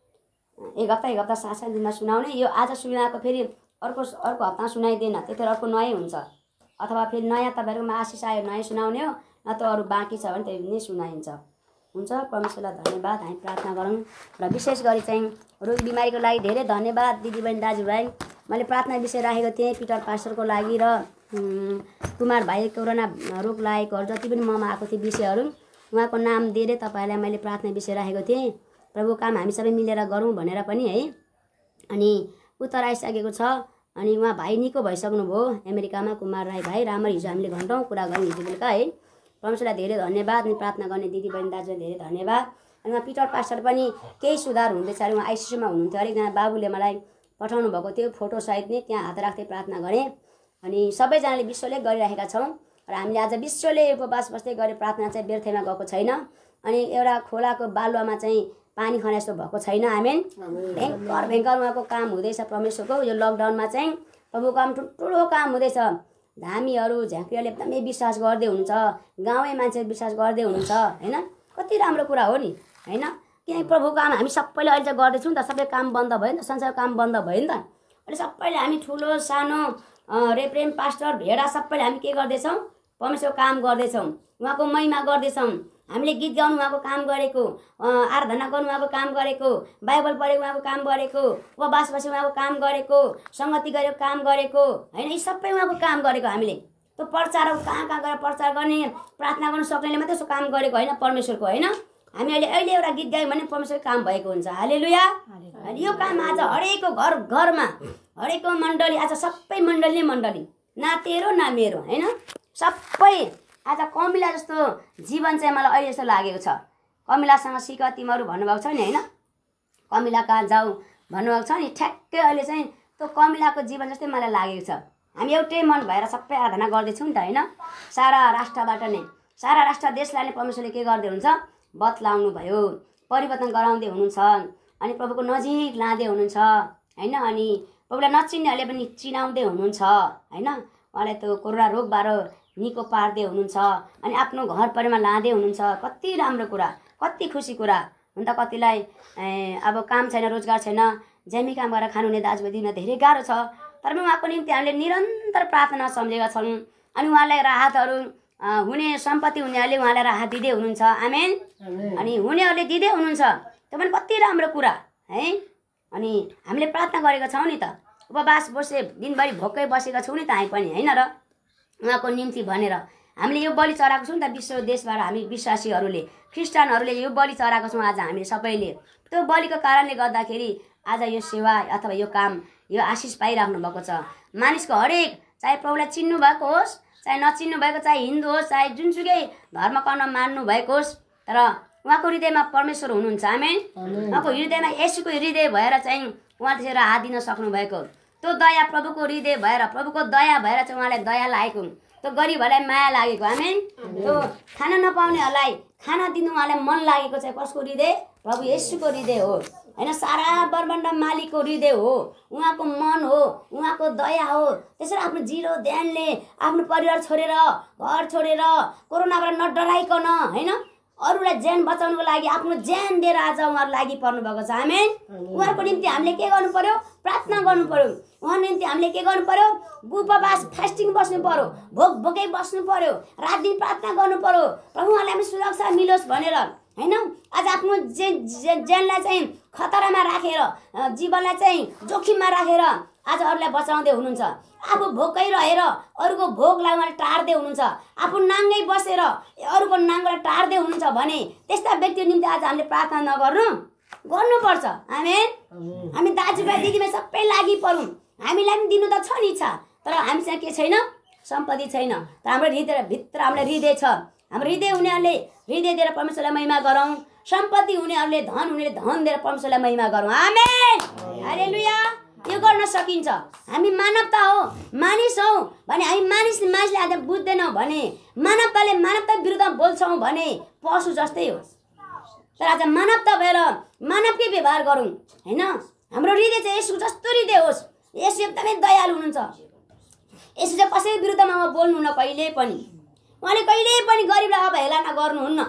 एक हप्ता 7 दिनमा सुनाउने। यो आज सुनाएको फेरि अर्को हप्ता सुनाइदिएन, त्यतिखेर अर्को नयाँ हुन्छ, अथवा फेरि नयाँ तपाईँहरूकोमा आशिष आयो नयाँ सुनाउने हो, न त अरू बाँकी छ भने त्यही नै सुनाइन्छ। हुन्छ। परमेश्वरलाई धन्यवाद। हामी प्रार्थना गरौँ। र विशेष गरी चाहिँ रोग बिमारीको लागि धेरै धन्यवाद दिदीबहिनी दाजुभाइ। मैले प्रार्थना विषय राखेको थिएँ पिटर पास्टरको लागि र कुमार भाइ कोरोना रोग लागेकोहरू जति पनि ममा आएको थियो विषयहरू, उहाँको नाम दिएर तपाईँहरूलाई मैले प्रार्थना विषय राखेको थिएँ। प्रभु काम हामी सबै मिलेर गरौँ भनेर पनि है। अनि उत्तर आइसकेको छ। अनि उहाँ भाइ निको भइसक्नुभयो अमेरिकामा, कुमार राई भाइ। राम्ररी हिजो हामीले घन्टौँ कुरा गऱ्यौँ हिजो बेलुका है। परमेश्वरलाई धेरै धन्यवाद। अनि प्रार्थना गर्ने दिदीबहिनी दाजुलाई धेरै धन्यवाद। अनि उहाँ पिटर पास्टर पनि केही सुधार हुँदैछ अरे, उहाँ आइसियुमा हुनुहुन्थ्यो अरे। एकजना बाबुले मलाई पठाउनु भएको थियो फोटोसहित नै त्यहाँ हात राख्दै प्रार्थना गरेँ। अनि सबैजनाले विश्वले गरिरहेका छौँ र हामीले आज विश्वले उपवास बस्दै गरे प्रार्थना चाहिँ व्यर्थमा गएको छैन। अनि एउटा खोलाको बालुवामा चाहिँ पानी खने जस्तो भएको छैन। आमेन। भयङ्कर उहाँको काम हुँदैछ परमेश्वरको। यो लकडाउनमा चाहिँ प्रभुको काम ठुल्ठुलो काम हुँदैछ। धामीहरू झाँक्रीहरूले एकदमै विश्वास गर्दै हुनुहुन्छ, गाउँै मान्छे विश्वास गर्दै हुनुहुन्छ होइन। कति राम्रो कुरा हो नि होइन। किनकि प्रभुको काम हामी सबैले अहिले चाहिँ गर्दैछौँ नि त। सबै काम बन्द भयो नि त, संसारको काम बन्द भयो नि त। अहिले सबैले हामी ठुलो सानो रेभरेन्ड पास्टर भेडा सबैले हामी के गर्दैछौँ? परमेश्वरको काम गर्दैछौँ, उहाँको महिमा गर्दैछौँ। हामीले गीत गाउनु उहाँको काम गरेको, आराधना गर्नु उहाँको काम गरेको, बाइबल पढेको उहाँको काम गरेको, उपवास बसेको उहाँको काम गरेको, सङ्गति गरेको काम गरेको होइन। यी सबै उहाँको काम गरेको हामीले। त्यो प्रचार कहाँ कहाँ गएर प्रचार गर्ने, प्रार्थना गर्नु सक्नेले मात्रै यसो काम गरेको होइन, परमेश्वरको होइन। हामी अहिले एउटा गीत गायौँ भने परमेश्वरको काम भएको हुन्छ। हालेलुया। यो काम आज हरेकको घर घरमा, हरेकको मण्डली, आज सबै मण्डली ना तेरो ना मेरो होइन। सबै आज कमिला जस्तो जीवन चाहिँ मलाई अहिले जस्तो लागेको छ। कमिलासँग सिक तिमीहरू भन्नुभएको छ नि होइन, कमिला कहाँ जाऊ भन्नुभएको छ नि। ठ्याक्कै अहिले चाहिँ त्यो कमिलाको जीवन जस्तै मलाई लागेको छ। हामी एउटै मन भएर सबै आराधना गर्दैछौँ नि त होइन। सारा राष्ट्रबाट नै, सारा राष्ट्र देशलाई नै परमेश्वरले के गर्दै हुनुहुन्छ? बतलाउनु भयो, परिवर्तन गराउँदै हुनुहुन्छ। अनि प्रभुको नजिक लाँदै हुनुहुन्छ होइन। अनि प्रभुलाई नचिन्नेहरूले पनि चिनाउँदै हुनुहुन्छ होइन। उहाँलाई त्यो कोरोना रोगबाट निको पार्दै हुनुहुन्छ। अनि आफ्नो घर परिवारमा लाँदै हुनुहुन्छ। कति राम्रो कुरा, कति खुसी कुरा हुन त। कतिलाई अब काम छैन, रोजगार छैन, ज्यामी काम गरेर खानुहुने दाजुभाइमा धेरै गाह्रो छ। तर पनि उहाँको निम्ति हामीले निरन्तर प्रार्थना सम्झेका छौँ। अनि उहाँलाई राहतहरू हुने, सम्पत्ति हुनेहरूले उहाँलाई राहत दिँदै हुनुहुन्छ। आमेन। अनि हुनेहरूले दिँदै हुनुहुन्छ। त्यो पनि कति राम्रो कुरा है। अनि हामीले प्रार्थना गरेका छौँ नि त। उपवास बसे दिनभरि भोकै बसेका छौँ नि त हामी पनि होइन र। उहाँको निम्ति भनेर हामीले यो बलि चढाएको छौँ नि त। विश्व देशबाट हामी विश्वासीहरूले, ख्रिस्टानहरूले यो बलि चढाएको छौँ आज हामीले सबैले। त्यो बलिको कारणले गर्दाखेरि आज यो सेवा अथवा यो काम, यो आशिष पाइराख्नु भएको छ। मानिसको हरेक, चाहे प्रभुलाई चिन्नु भएको होस्, चाहे नचिन्नु भएको, चाहे हिन्दू होस्, चाहे जुनसुकै धर्म कर्म मान्नु भएको होस्, तर उहाँको हृदयमा परमेश्वर हुनुहुन्छ। आमेन। उहाँको हृदयमा येशूको हृदय भएर चाहिँ उहाँले त्यसरी हात दिन सक्नुभएको। त्यो दया प्रभुको हृदय भएर, प्रभुको दया भएर चाहिँ उहाँलाई दया लागेको, त्यो गरिबहरूलाई माया लागेको। आमेन। त्यो खाना नपाउनेहरूलाई खाना दिनु उहाँलाई मन लागेको चाहिँ कसको हृदय? प्रभु येशूको हृदय हो होइन। सारा ब्रह्माण्ड मालिकको हृदय हो, उहाँको मन हो, उहाँको दया हो। त्यसरी आफ्नो जिरो ध्यानले आफ्नो परिवार छोडेर, घर छोडेर, कोरोनाबाट नडराइकन होइन, अरूलाई ज्यान बचाउनुको लागि आफ्नो ज्यान दिएर आज उहाँहरू लागि पर्नु भएको छ। आमेन। उहाँहरूको निम्ति हामीले के गर्नु पर्यो? प्रार्थना गर्नु पर्यो। उहाँको निम्ति हामीले के गर्नु पर्यो? उपवास फास्टिङ बस्नु पर्यो, भोकै बस्नु पर्यो, रात दिन प्रार्थना गर्नु पर्यो। प्रभु उहाँलाई हामी सुरक्षा मिलोस् भनेर होइन। आज आफ्नो ज्यानलाई चाहिँ खतरामा राखेर, जीवनलाई चाहिँ जोखिममा राखेर आज अरूलाई बचाउँदै हुनुहुन्छ। आफू भोकै रहेर अरूको भोकलाई उहाँले टार्दै हुनुहुन्छ। आफू नाङ्गै बसेर अरूको नाङ्गोलाई टार्दै हुनुहुन्छ भने त्यस्ता व्यक्तिको निम्ति आज हामीले प्रार्थना नगर्नु, गर्नुपर्छ। आमेन। हामी दाजुभाइ दिदीभाइ सबै लागि परौँ। हामीलाई पनि दिनु त छ नि इच्छा, तर हामीसँग के छैन? सम्पत्ति छैन। तर हाम्रो हृदयभित्र हाम्रो हृदय छ। हाम्रो हृदय हुनेहरूले हृदय दिएर परमेश्वरलाई महिमा गरौँ। सम्पत्ति हुनेहरूले, धन हुनेले धन दिएर परमेश्वरलाई महिमा गरौँ। आमेन। हालेलुया। यो गर्न सकिन्छ। हामी मानवता हो, मानिस हौ भने हामी मानिसले आज बुझ्दैनौँ भने, मानवताले मानवता विरुद्ध बोल्छौँ भने पशु जस्तै हो। तर आज मानवता भएर मानवकै व्यवहार गरौँ होइन। हाम्रो हृदय चाहिँ यसो जस्तो हृदय होस्। यसो एकदमै दयालु हुनुहुन्छ। यसो चाहिँ कसैको विरुद्धमा उहाँ बोल्नुहुन्न कहिले पनि। उहाँले कहिले पनि गरिबलाई अवहेला नगर्नुहुन्न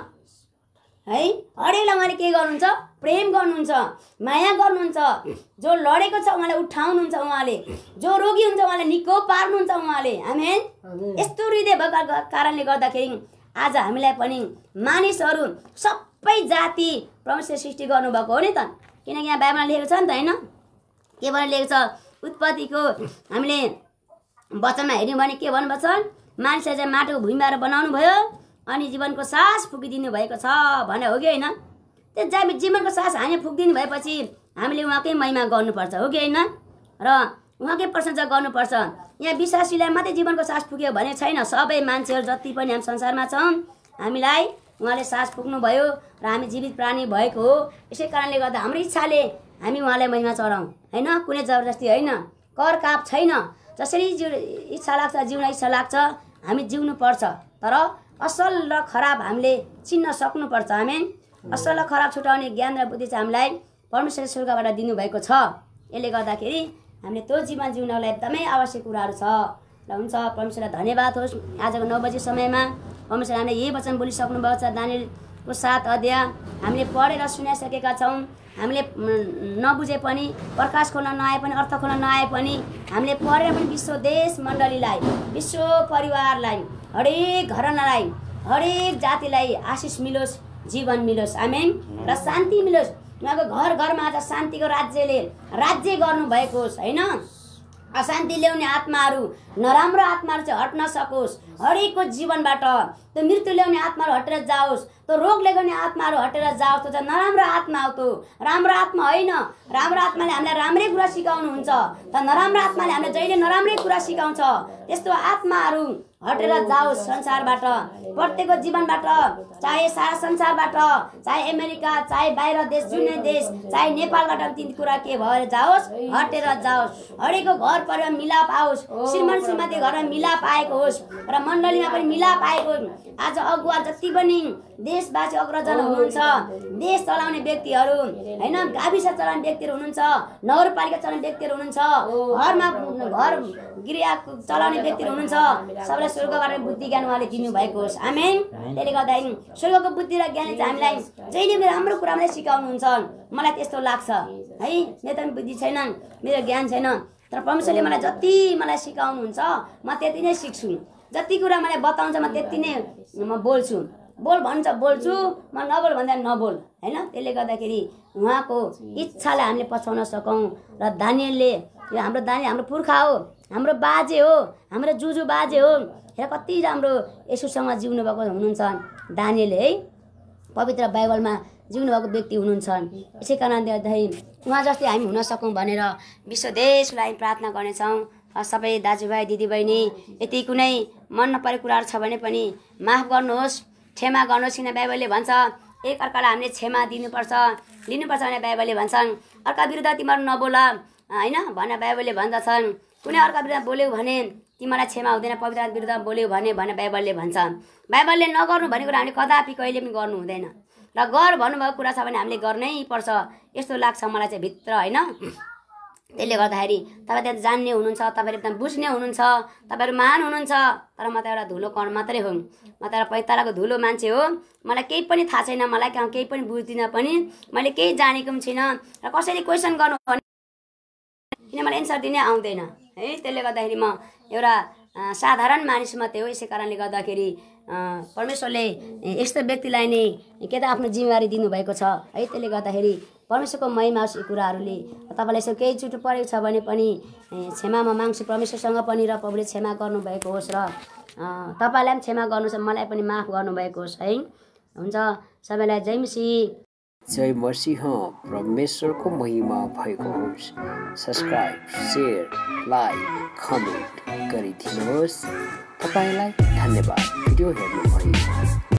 है। हरेकलाई उहाँले के गर्नुहुन्छ? प्रेम गर्नुहुन्छ, माया गर्नुहुन्छ। जो लडेको छ उहाँले उठाउनुहुन्छ, उहाँले जो रोगी हुन्छ उहाँले निको पार्नुहुन्छ उहाँले। आमेन। यस्तो हृदय भएको कारणले गर्दाखेरि आज हामीलाई पनि मानिसहरू सबै जाति परमेश्वर सृष्टि गर्नुभएको हो नि त। किनकि यहाँ बाइबलमा लेखेको छ नि त होइन। के भनेर लेखेको छ? उत्पत्तिको हामीले वचनमा हेऱ्यौँ भने के भन्नुभएको छ? मानिसलाई चाहिँ माटोको भूमिबाट बनाउनु भयो अनि जीवनको सास फुकिदिनु भएको छ भने हो कि होइन? त्यो जीवनको सास हामी फुकिदिनु भएपछि हामीले उहाँकै महिमा गर्नुपर्छ हो कि होइन? र उहाँकै प्रशंसा गर्नुपर्छ। यहाँ विश्वासीलाई मात्रै जीवनको सास फुक्यो भने छैन। सबै मान्छेहरू जति पनि हामी संसारमा छौँ हामीलाई उहाँले सास फुक्नु भयो र हामी जीवित प्राणी भएको हो। यसै कारणले गर्दा हाम्रो इच्छाले हामी उहाँलाई महिमा चढाउँ होइन, कुनै जबरजस्ती होइन, कर काप छैन। जसरी इच्छा लाग्छ जिउन इच्छा लाग्छ हामी जिउनुपर्छ, तर असल र खराब हामीले चिन्न सक्नुपर्छ। हामी असल र खराब छुटाउने ज्ञान र बुद्धि चाहिँ हामीलाई परमेश्वरले स्वर्गबाट दिनुभएको छ। यसले गर्दाखेरि हामीले त्यो जीवन जिउनलाई एकदमै आवश्यक कुराहरू छ। र हुन्छ, परमेश्वरलाई धन्यवाद होस्। आजको 9 बजी समयमा परमेश्वरले हामीले यही वचन बोलिसक्नु भएको छ। दानियलको 7 अध्याय हामीले पढेर सुनाइसकेका छौँ। हामीले नबुझे पनि, प्रकाश खोल्न नआए पनि, अर्थ खोल्न नआए पनि हामीले पढेर पनि विश्व देश मण्डलीलाई, विश्व परिवारलाई, हरेक घरनालाई, हरेक जातिलाई आशिष मिलोस्, जीवन मिलोस्, आमेन, र शान्ति मिलोस्। उहाँको घर घरमा आज शान्तिको राज्यले राज्य गर्नुभएको होस् होइन। अशान्ति ल्याउने आत्माहरू, नराम्रो आत्माहरू चाहिँ हट्न सकोस् हरेकको जीवनबाट। त्यो मृत्यु ल्याउने आत्माहरू हटेर जाओस्, त्यो रोग ल्याउने आत्माहरू हटेर जाओस्। त्यो चाहिँ नराम्रो आत्मा हो, त्यो राम्रो आत्मा होइन। राम्रो आत्माले हामीलाई राम्रै कुरा सिकाउनुहुन्छ, तर नराम्रो आत्माले हामीलाई जहिले नराम्रै कुरा सिकाउँछ। त्यस्तो आत्माहरू हटेर जाओस् संसारबाट, प्रत्येकको जीवनबाट, चाहे सारा संसारबाट, चाहे अमेरिका, चाहे बाहिर देश, जुनै देश, चाहे नेपालबाट ती कुरा के भएर जाओस्, हटेर जाओस्। हरेकको घर परिवार मिलाप आओस्, श्रीमान श्रीमती घरमा मिलाप आएको होस् र मण्डलीमा पनि मिलाप आएको। आज अगुवा जति पनि देशवासी अग्रजन हुनुहुन्छ, देश चलाउने व्यक्तिहरू होइन, गाविस चलाउने व्यक्तिहरू हुनुहुन्छ, नगरपालिका चलाउने व्यक्तिहरू हुनुहुन्छ, घरमा घर गृह चलाउने व्यक्तिहरू हुनुहुन्छ, सबैलाई स्वर्गबाट बुद्धि ज्ञान उहाँले दिनुभएको होस्, आमेन। त्यसले गर्दाखेरि स्वर्गको बुद्धि र ज्ञानले चाहिँ हामीलाई जहिले मेरो राम्रो कुरालाई सिकाउनुहुन्छ। मलाई त्यस्तो लाग्छ है, मेरो त बुद्धि छैन, मेरो ज्ञान छैन, तर परमेश्वरले मलाई जति मलाई सिकाउनुहुन्छ म त्यति नै सिक्छु। जति कुरा मलाई बताउँछ म त्यति नै म बोल्छु। बोल भन्छ बोल्छु, म नबोल भन्दा नबोल होइन। त्यसले गर्दाखेरि उहाँको इच्छालाई हामीले पछाउन सकौँ। र दानियलले, यो हाम्रो दानियल हाम्रो पुर्खा हो, हाम्रो बाजे हो, हाम्रो जुजु बाजे हो। हेर कति राम्रो यसुसँग जिउनु भएको हुनुहुन्छ दानियलले है, पवित्र बाइबलमा जिउनु भएको व्यक्ति हुनुहुन्छ। यसै कारणले गर्दाखेरि उहाँ जस्तै हामी हुन सकौँ भनेर विश्व देशलाई प्रार्थना गर्नेछौँ। सबै दाजुभाइ दिदीबहिनी, यति कुनै मन नपरेको कुराहरू छ भने पनि माफ गर्नुहोस्, क्षमा गर्नुहोस्। किन बाइबलले भन्छ एक अर्कालाई हामीले क्षमा दिनुपर्छ, लिनुपर्छ भने बाइबलले भन्छन्। अर्का विरुद्ध तिमीहरू नबोल होइन भनेर बाइबलले भन्दछन्। कुनै अर्का विरुद्ध बोल्यौ भने तिमीलाई क्षमा हुँदैन, पवित्र विरुद्ध बोल्यौ भने बाइबलले भन्छ। बाइबलले नगर्नु भनेको कुरा हामीले कदापि कहिले पनि गर्नु हुँदैन, र गर भन्नुभएको कुरा छ भने हामीले गर्नै पर्छ। यस्तो लाग्छ मलाई चाहिँ भित्र होइन। त्यसले गर्दाखेरि तपाईँ त्यहाँ जान्ने हुनुहुन्छ, तपाईँले एकदम बुझ्ने हुनुहुन्छ, तपाईँहरू महान हुनुहुन्छ, तर म त एउटा धुलो कण मात्रै हो। म त एउटा पैतालाको धुलो मान्छे हो। मलाई केही पनि थाहा छैन, मलाई केही पनि बुझ्दिनँ पनि, मैले केही जानेको पनि छैन। र कसैले क्वेसन गर्नु भने किन मलाई एन्सर दिनै आउँदैन है। त्यसले गर्दाखेरि म एउटा साधारण मानिस मात्रै हो। यसै कारणले गर्दाखेरि परमेश्वरले यस्तो व्यक्तिलाई नै के त आफ्नो जिम्मेवारी दिनुभएको छ है। त्यसले गर्दाखेरि परमेश्वरको महिमा होस्। यी कुराहरूले तपाईँलाई यसो केही चुटो परेको छ भने पनि क्षमा म माग्छु परमेश्वरसँग पनि, र प्रभुले क्षमा गर्नुभएको होस्, र तपाईँलाई पनि क्षमा गर्नुहोस्, मलाई पनि माफ गर्नुभएको होस् है। हुन्छ, सबैलाई जय मसीह। जय मसीह। परमेश्वरको महिमा भएको होस्। सब्सक्राइब, शेयर, लाइक, कमेन्ट गरिदिनुहोस्। तपाईँलाई धन्यवाद भिडियो हेर्नुभयो।